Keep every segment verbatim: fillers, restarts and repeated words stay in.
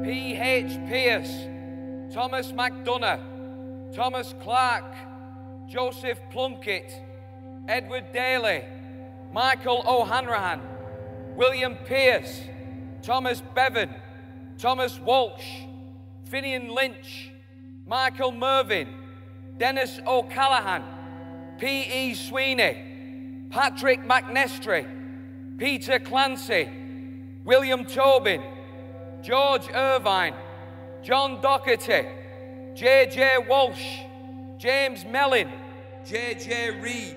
P H Pierce, Thomas McDonough, Thomas Clark, Joseph Plunkett, Edward Daly, Michael O'Hanrahan, William Pearce, Thomas Bevan, Thomas Walsh, Finian Lynch, Michael Mervyn, Dennis O'Callaghan, P E Sweeney, Patrick McNestry, Peter Clancy, William Tobin, George Irvine, John Doherty, J J Walsh, James Mellin, J J Reid,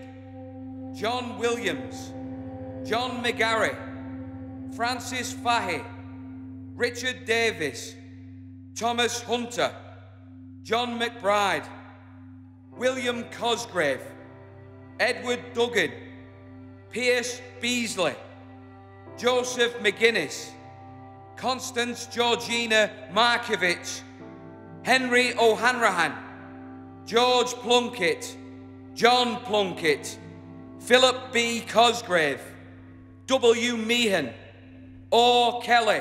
John Williams, John McGarry, Francis Fahy, Richard Davis, Thomas Hunter, John McBride, William Cosgrave, Edward Duggan, Pierce Beasley, Joseph McGuinness, Constance Georgina Markovich, Henry O'Hanrahan, George Plunkett, John Plunkett, Philip B. Cosgrave, W. Meehan, O. Kelly,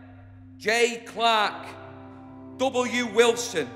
J. Clark, W. Wilson,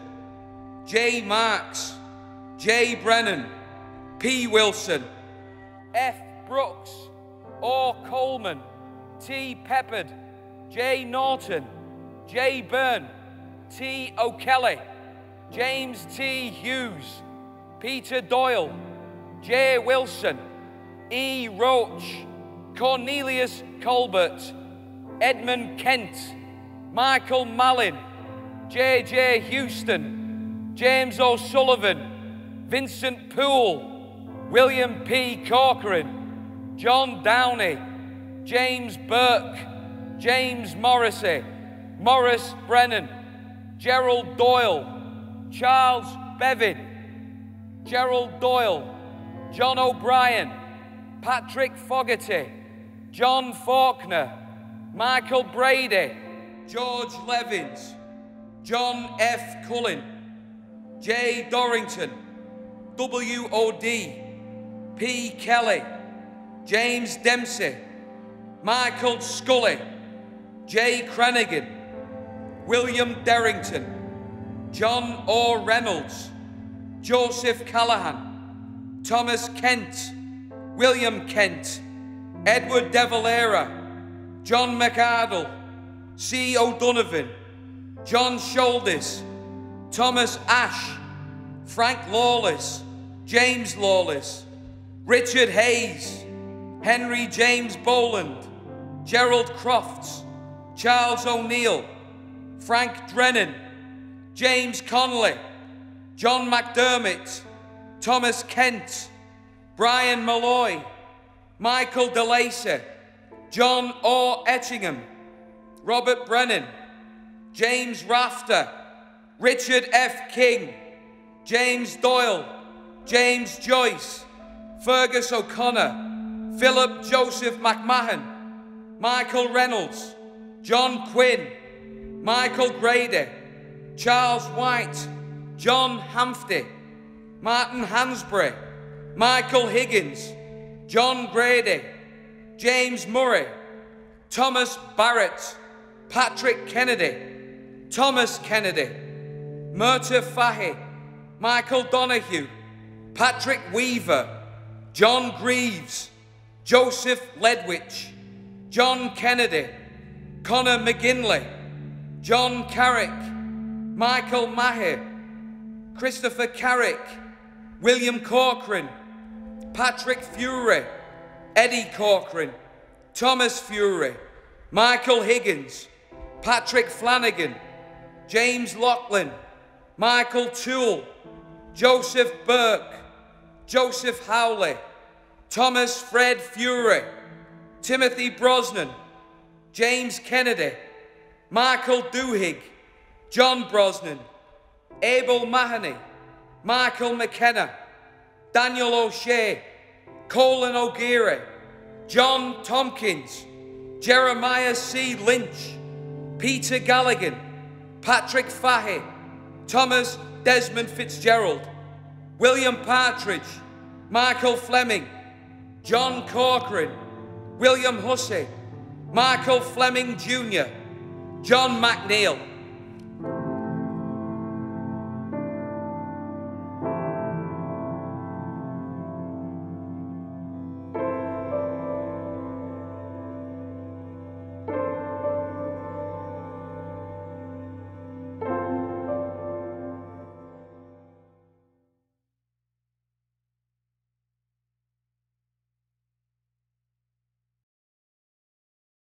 J. Marks, J. Brennan, P. Wilson, F. Brooks, O. Coleman, T. Peppard, J. Norton, J. Byrne, T. O'Kelly, James T. Hughes, Peter Doyle, J. Wilson, E. Roach, Cornelius Colbert, Edmund Kent, Michael Mallin, J J Houston, James O'Sullivan, Vincent Poole, William P. Corcoran, John Downey, James Burke, James Morrissey, Morris Brennan, Gerald Doyle, Charles Bevan, Gerald Doyle, John O'Brien, Patrick Fogarty, John Faulkner, Michael Brady, George Levins, John F. Cullen, J. Dorrington, W O D, P. Kelly, James Dempsey, Michael Scully, J. Cranigan, William Derrington, John O. Reynolds, Joseph Callahan, Thomas Kent, William Kent, Edward De Valera, John McArdle, C. O'Donovan, John Shoulders, Thomas Ash, Frank Lawless, James Lawless, Richard Hayes, Henry James Boland, Gerald Crofts, Charles O'Neill, Frank Drennan, James Connolly, John McDermott, Thomas Kent, Brian Malloy, Michael DeLacy, John O. Etchingham, Robert Brennan, James Rafter, Richard F. King, James Doyle, James Joyce, Fergus O'Connor, Philip Joseph McMahon, Michael Reynolds, John Quinn, Michael Grady, Charles White, John Hampty, Martin Hansbury, Michael Higgins, John Grady, James Murray, Thomas Barrett, Patrick Kennedy, Thomas Kennedy, Murta Fahy, Michael Donahue, Patrick Weaver, John Greaves, Joseph Ledwich, John Kennedy, Connor McGinley, John Carrick, Michael Maher, Christopher Carrick, William Corcoran, Patrick Fury, Eddie Corcoran, Thomas Fury, Michael Higgins, Patrick Flanagan, James Laughlin, Michael Toole, Joseph Burke, Joseph Howley, Thomas Fred Fury, Timothy Brosnan, James Kennedy, Michael Duhigg, John Brosnan, Abel Mahoney, Michael McKenna, Daniel O'Shea, Colin O'Geary, John Tompkins, Jeremiah C. Lynch, Peter Galligan, Patrick Fahy, Thomas Desmond Fitzgerald, William Partridge, Michael Fleming, John Corcoran, William Hussey, Michael Fleming Junior, John McNeil,